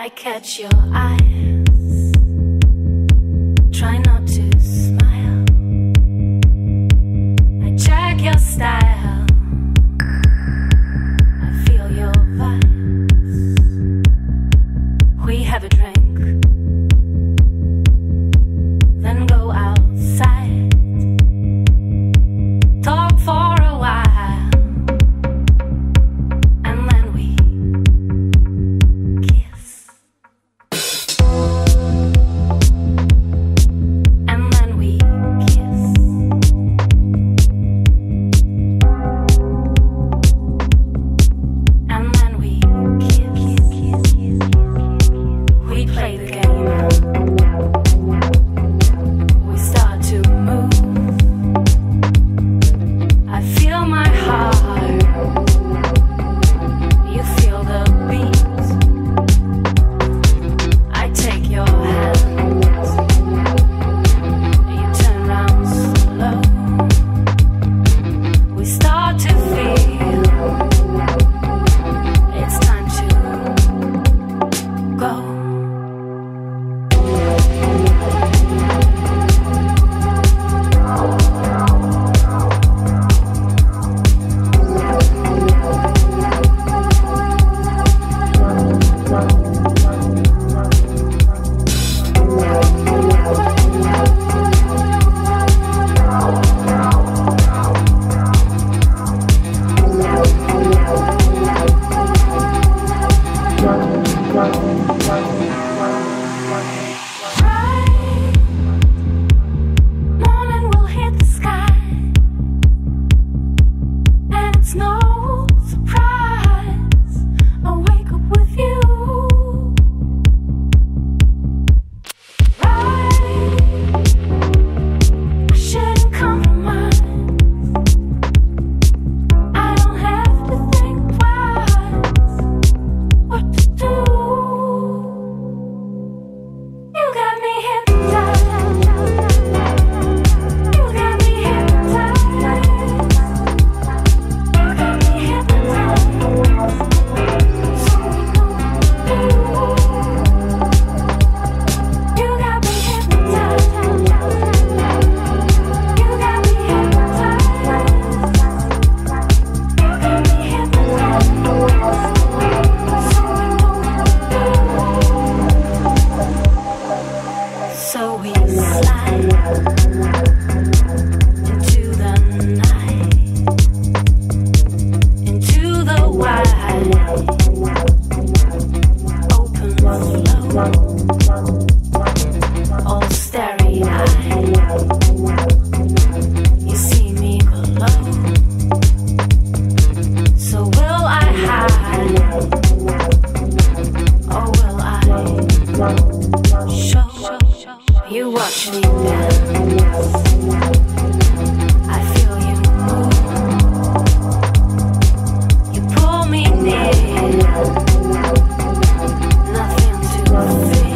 I catch your eyes, try not to smile. I check your style, I feel your vibes. We have a drink, then go outside, talk for a while, and then we kiss. And then we kiss. And then we kiss. We play the game. We start to move. I feel my heart. You feel the beat. I take your hand. You turn round slow. We start to feel it's time to go. Morning will hit the sky, and it's no surprise I wake up with you. I shouldn't compromise. I don't have to think twice what to do. You got me hypnotized. You got me hypnotized. You got me hypnotized. So we know what to do. You got me hypnotized. You got me hypnotized. You got me hypnotized. So we know what to do. So we slide into the night, into the wide open flow, all starry-eyed. You see me glow. So will I hide, or will I show? You watch me dance, I feel you move. You pull me near, nothing to fear.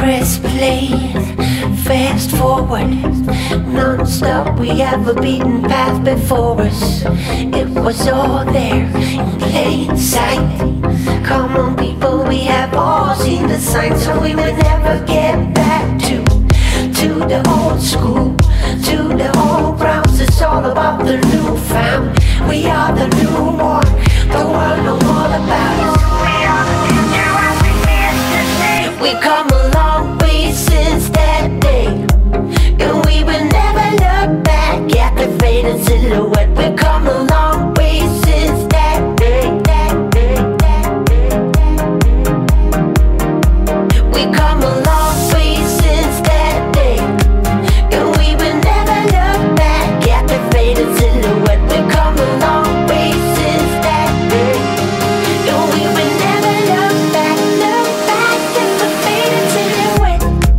press play, fast forward, non-stop. We have a beaten path before us. It was all there in plain sight. Come on people, we have all seen the signs, so we will never get back to the old school, to the old grounds. It's all about the new found. We are the newborn, the world know all about us. We are the future and we miss the day. We come a long way since that day, and we will never look back at the faded silhouette. We come a long way since that day, We come a long way since that day, and we will never look back at the faded silhouette. We come a long way since that day, and we will never look back at the faded silhouette.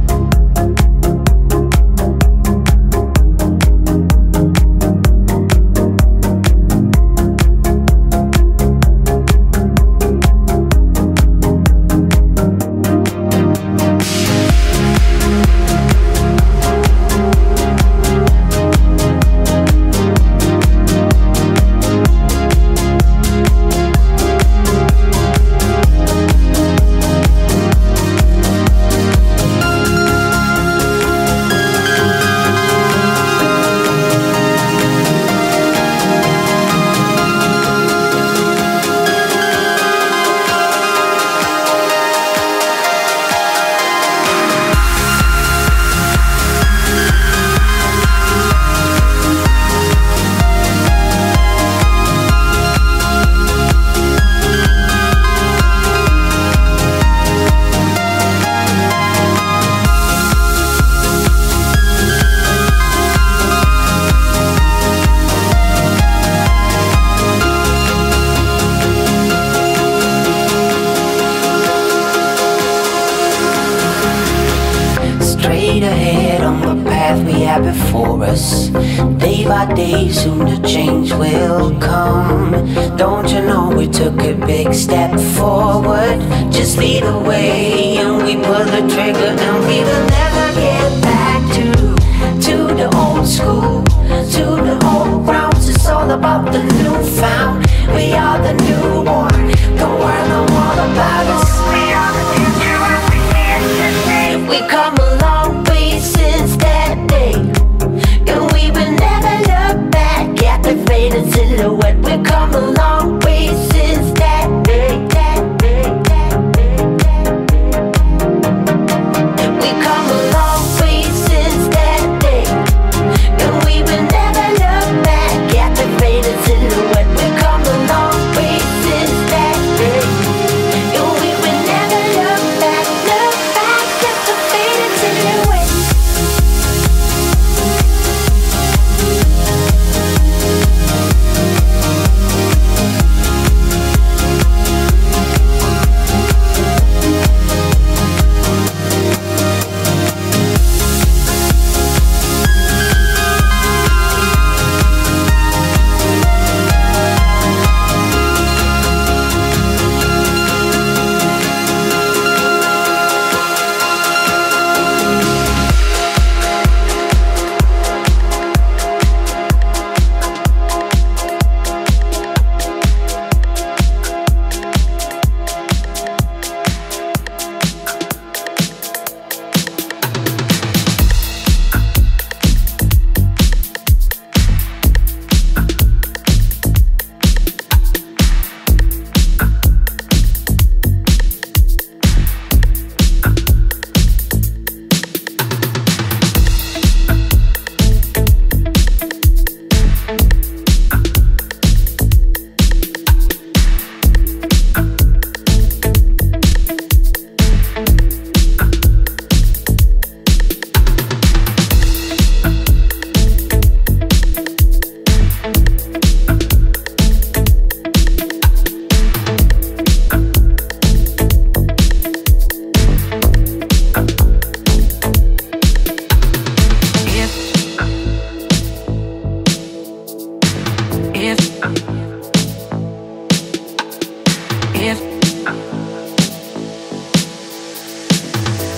Straight ahead on the path we have before us. Day by day, soon the change will come. Don't you know we took a big step forward? Just lead the way and we pull the trigger, and we will never get back to the old school, to the old grounds. It's all about the new found. We are the newborn, the world know all about us. We are the future and we miss the day. We come a long way since that day, and we will never look back at the faded silhouette. We come a long way since that day,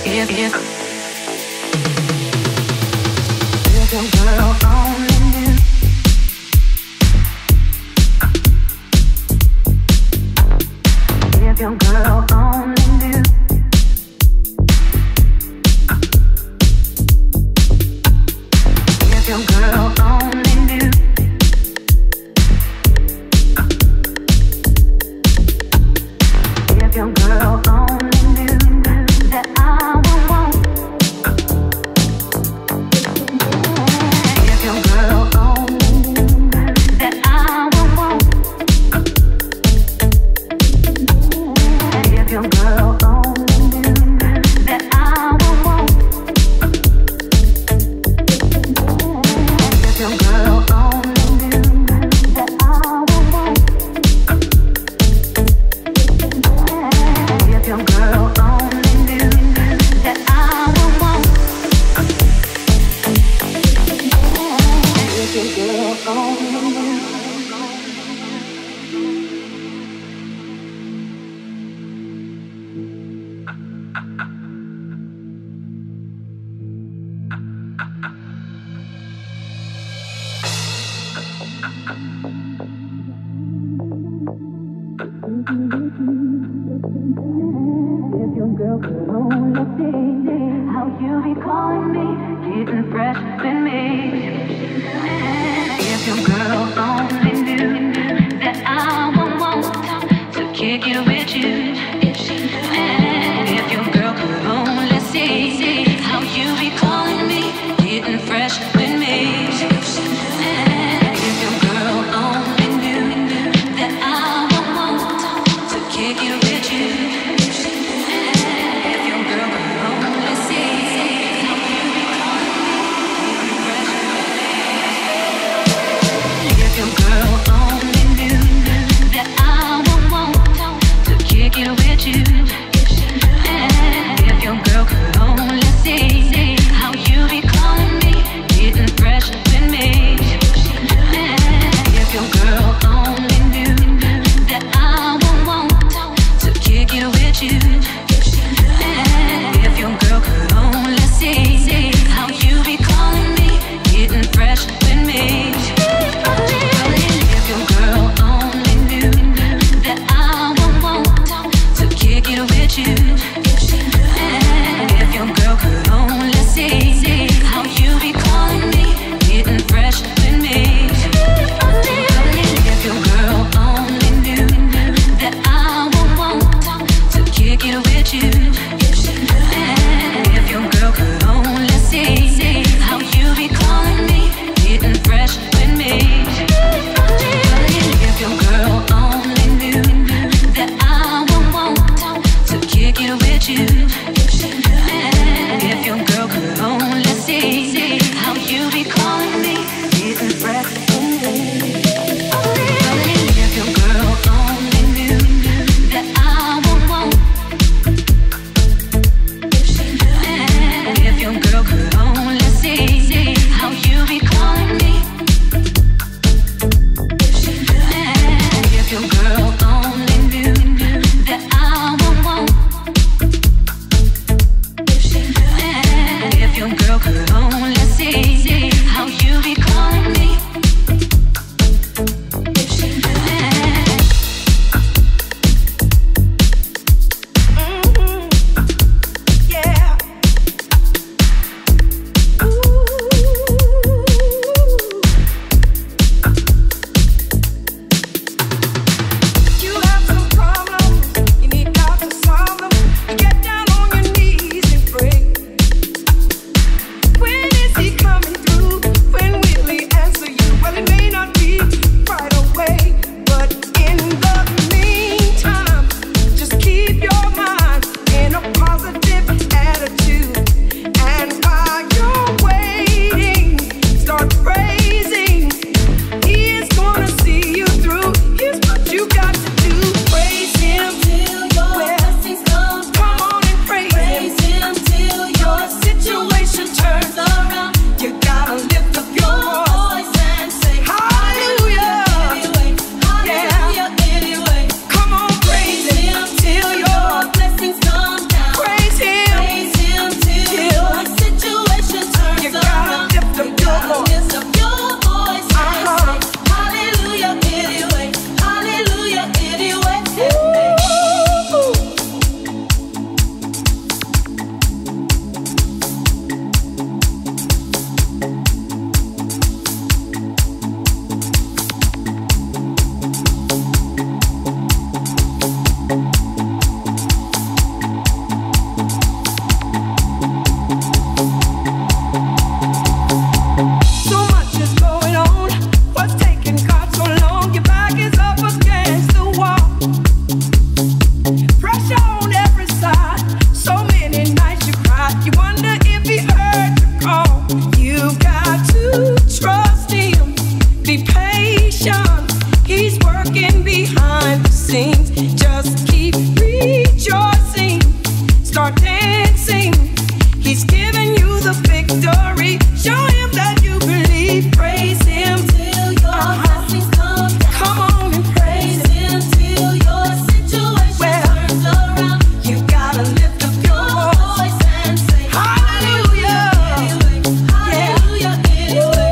If your girl only knew. If your girl only knew. If your girl only knew. If your girl only knew that I would want. If your girl only knew that I would want. If your girl only knew that I would want. If your girl only knew that I would want. If your girl only knew that I would want. If your girl only knew. If your girl could only see how you be calling me, getting fresh with me. If your girl only knew that I would want to kick it with you. If your girl could only see how you be calling me, getting fresh with me. If your girl only knew that I would want to kick it with you. If your girl could only see how you be calling me, getting fresh with me. You wonder if he heard your call. You got to trust him. Be patient. He's working behind the scenes. Just keep rejoicing. Start dancing. He's giving you the victory. Show him that you believe. Praise him till your blessings come down. Come on and praise him till your situation turns around. You gotta lift up your voice and say hallelujah. Hallelujah anyway.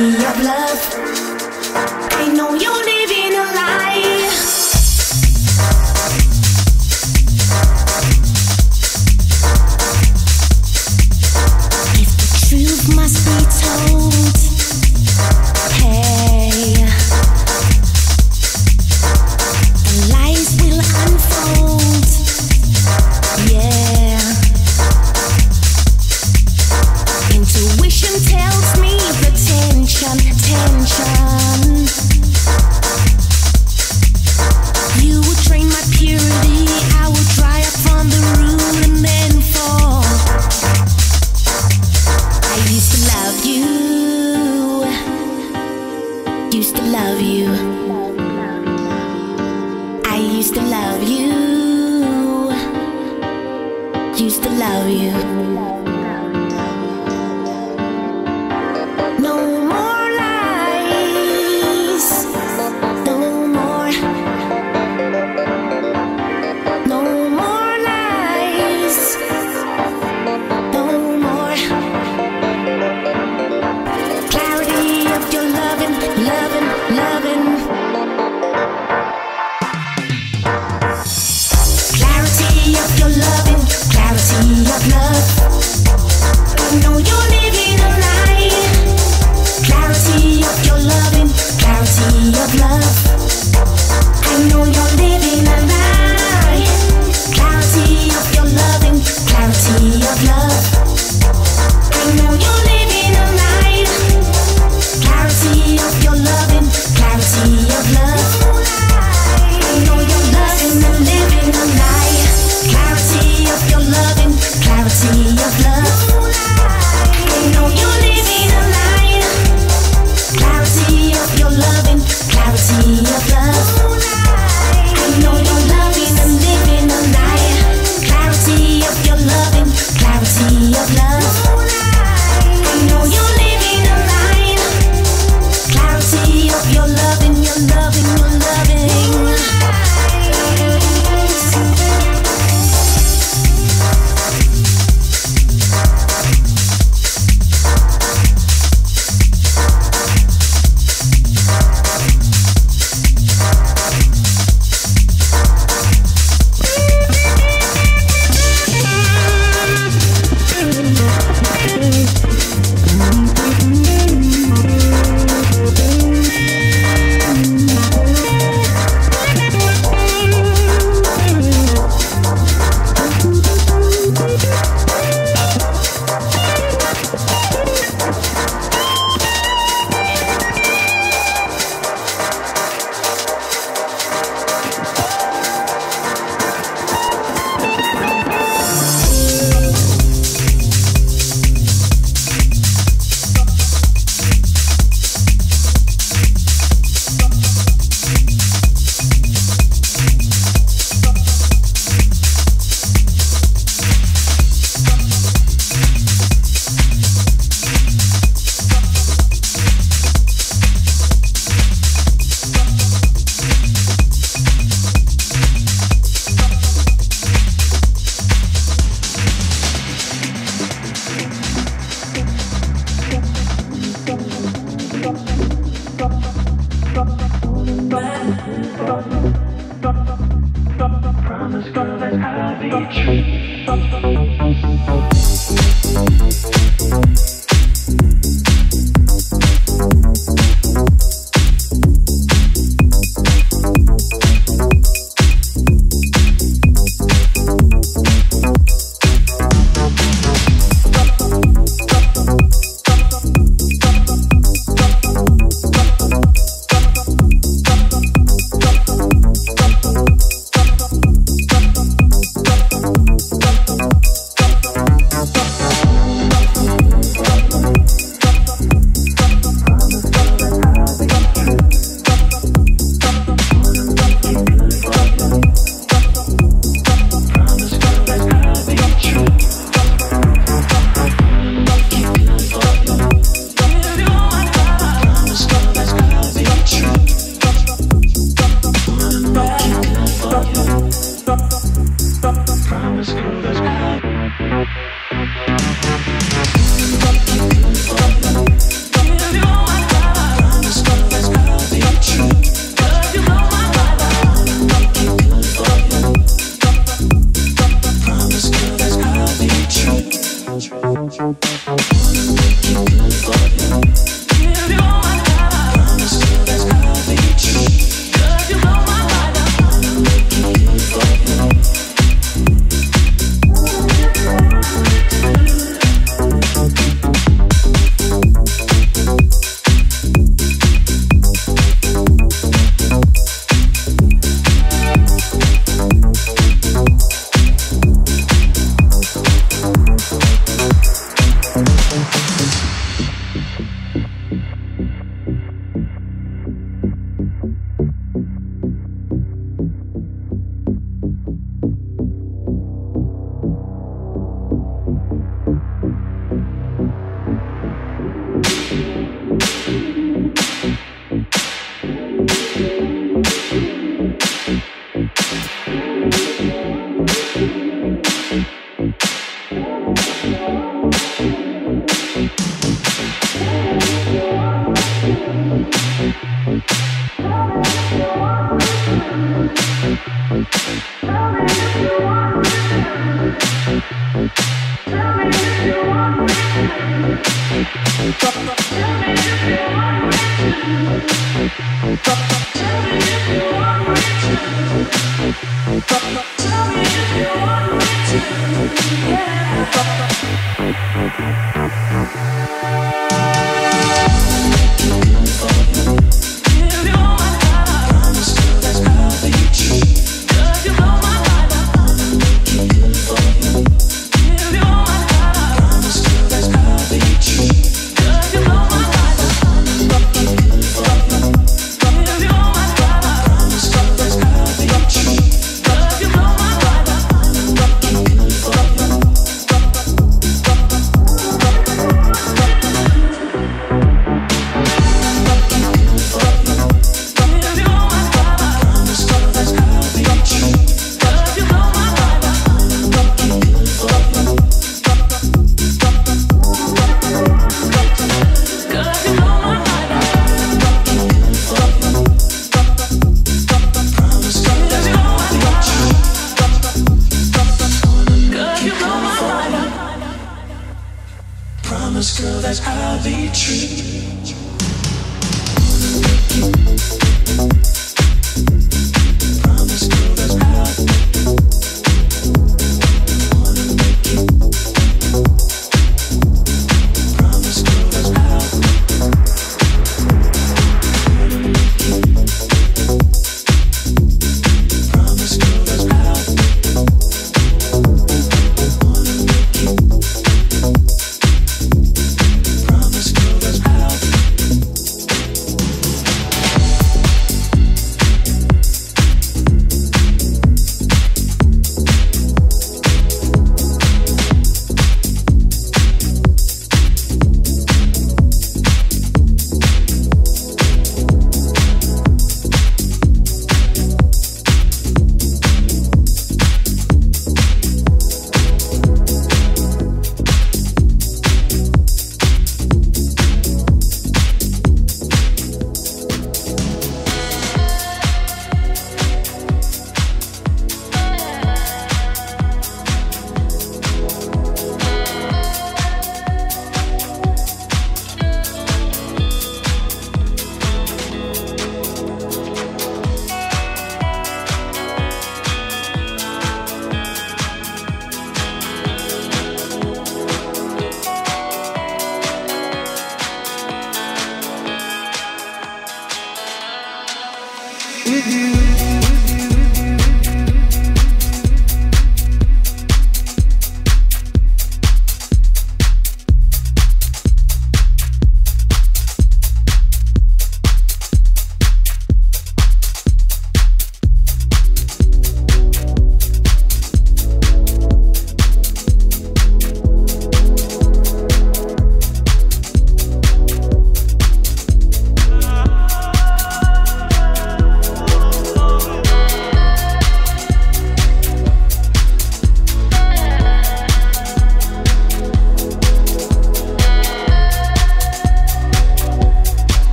of love. I know you're living a lie. If the truth must be told, hey, the lies will unfold, yeah. Intuition tells me the tension. You will drain my purity, I will dry up from the root and then fall. I used to love you, used to love you. I used to love you, used to love you.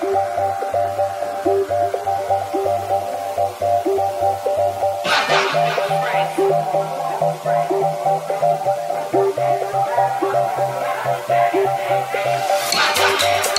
Right.